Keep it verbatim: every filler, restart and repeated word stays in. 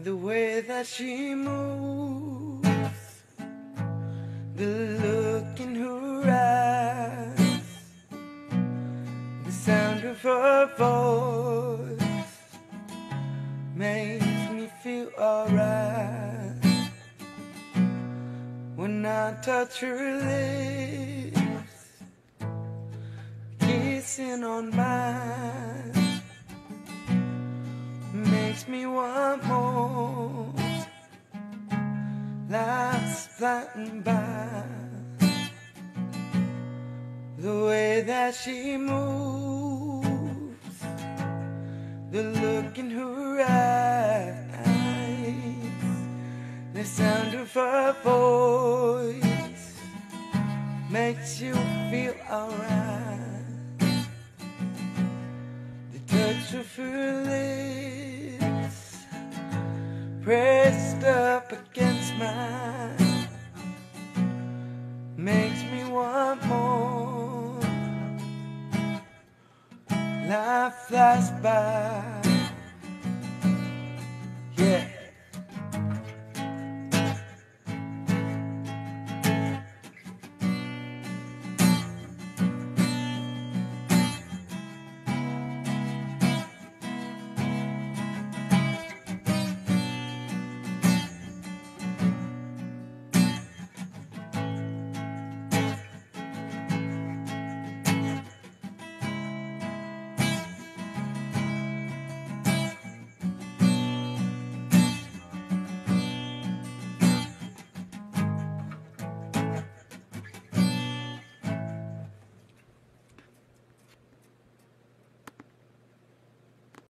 The way that she moves, the look in her eyes, the sound of her voice makes me feel alright. When I touch her lips, kissing on mine, makes me want more. Life's flying by. The way that she moves, the look in her eyes, the sound of her voice makes you feel alright. The touch of her lips pressed up against mine makes me want more. Life flies by, yeah.